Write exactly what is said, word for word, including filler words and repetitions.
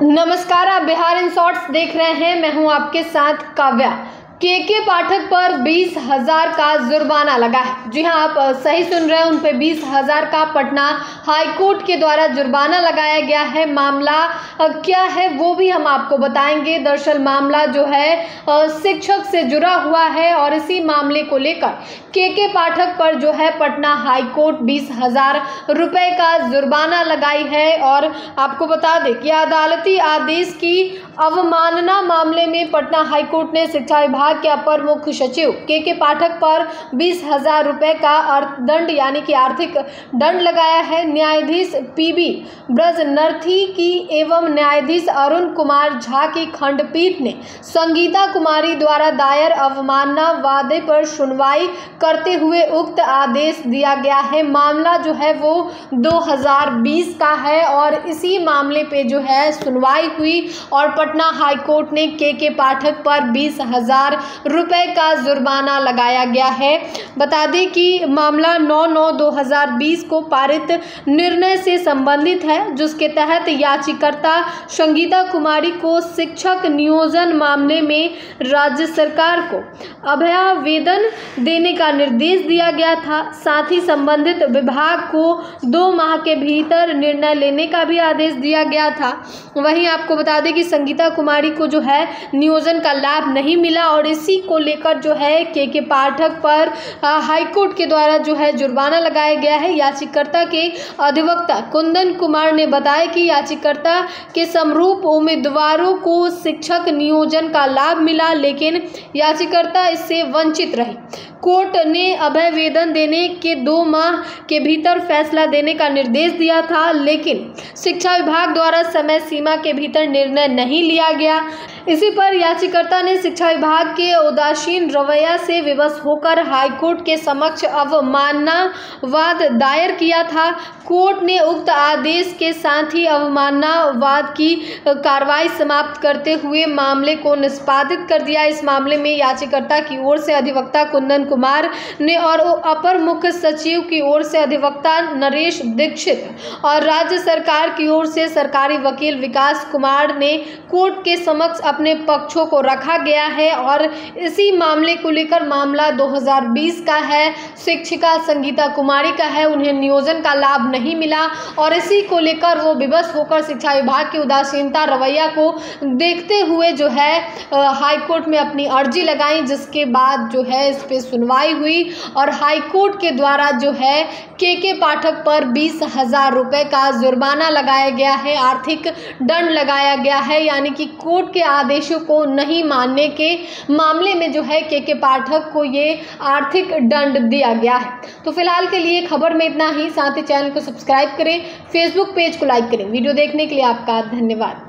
नमस्कार, आप Bihar in shorts देख रहे हैं। मैं हूं आपके साथ काव्या। के के पाठक पर बीस हजार का जुर्माना लगा है। जी हां, आप सही सुन रहे हैं, उन पे बीस हजार का पटना हाईकोर्ट के द्वारा जुर्माना लगाया गया है। मामला क्या है वो भी हम आपको बताएंगे। दरअसल मामला जो है शिक्षक से जुड़ा हुआ है और इसी मामले को लेकर के के पाठक पर जो है पटना हाईकोर्ट बीस हजार रुपए का जुर्माना लगाई है। और आपको बता दें कि अदालती आदेश की अवमानना मामले में पटना हाईकोर्ट ने शिक्षा विभाग के अपर मुख्य सचिव के के पाठक पर बीस हजार रुपए का अर्थदंड यानी कि आर्थिक दंड लगाया है। न्यायाधीश पीबी ब्रजनर्थी की एवं न्यायाधीश अरुण कुमार झा की खंडपीठ ने संगीता कुमारी द्वारा दायर अवमानना वादे पर सुनवाई करते हुए उक्त आदेश दिया गया है। मामला जो है वो दो हजार बीस का है और इसी मामले पे जो है सुनवाई हुई और पटना हाईकोर्ट ने के के पाठक पर बीस हजार रुपए का जुर्माना लगाया गया है। बता दें कि मामला नौ नौ दो हजार बीस को पारित निर्णय से संबंधित है, जिसके तहत याचिकाकर्ता संगीता कुमारी को शिक्षक नियोजन मामले में राज्य सरकार को अभयावेदन देने का निर्देश दिया गया था। साथ ही संबंधित विभाग को दो माह के भीतर निर्णय लेने का भी आदेश दिया गया था। वहीं आपको बता दें कि संगीता कुमारी को जो है नियोजन का लाभ नहीं मिला और इसी को लेकर जो है के के पाठक पर हाईकोर्ट के द्वारा जो है जुर्माना लगाया गया है। याचिकाकर्ता के अधिवक्ता कुंदन कुमार ने बताया कि याचिकाकर्ता के समरूप उम्मीदवारों को शिक्षक नियोजन का लाभ मिला, लेकिन याचिकाकर्ता इससे वंचित रहे। कोर्ट ने अभयवेदन देने के दो माह के भीतर फैसला देने का निर्देश दिया था, लेकिन शिक्षा विभाग द्वारा समय सीमा के भीतर निर्णय नहीं लिया गया। इसी पर याचिकाकर्ता ने शिक्षा विभाग के उदासीन रवैया से विवश होकर हाईकोर्ट के समक्ष अवमानना वाद दायर किया था। कोर्ट ने उक्त आदेश के साथ ही अवमानना वाद की कार्रवाई समाप्त करते हुए मामले को निष्पादित कर दिया। इस मामले में याचिकाकर्ता की ओर से अधिवक्ता कुंदन कुमार ने और अपर मुख्य सचिव की ओर से अधिवक्ता नरेश दीक्षित और राज्य सरकार की ओर से सरकारी वकील विकास कुमार ने कोर्ट के समक्ष अपने पक्षों को रखा गया है। और इसी मामले को लेकर मामला दो हजार बीस का है। शिक्षिका संगीता कुमारी का है, उन्हें नियोजन का लाभ नहीं मिला और इसी को लेकर वो विवश होकर शिक्षा विभाग की उदासीनता रवैया को देखते हुए जो है हाईकोर्ट में अपनी अर्जी लगाई, जिसके बाद जो है इस पे सुनवाई हुई और हाईकोर्ट के द्वारा जो है के के पाठक पर बीस हजार रुपए का जुर्माना लगाया गया है, आर्थिक दंड लगाया गया है। यानी कि कोर्ट के आदेशों को नहीं मानने के मामले में जो है के के पाठक को ये आर्थिक दंड दिया गया है। तो फिलहाल के लिए खबर में इतना ही। साथ ही चैनल को सब्सक्राइब करें, फेसबुक पेज को लाइक करें। वीडियो देखने के लिए आपका धन्यवाद।